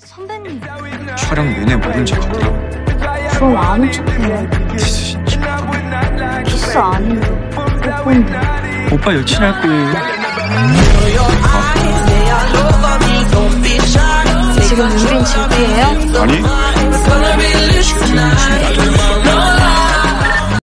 선배님. 촬영 내내 모른 척하고. 그럼 아는 척해요. 키스 아닌데. 뽀뽀인데. 오빠 여친 할 거예요. 지금 윤빈 진피예요? 아니. 지금은 좀 놔둬.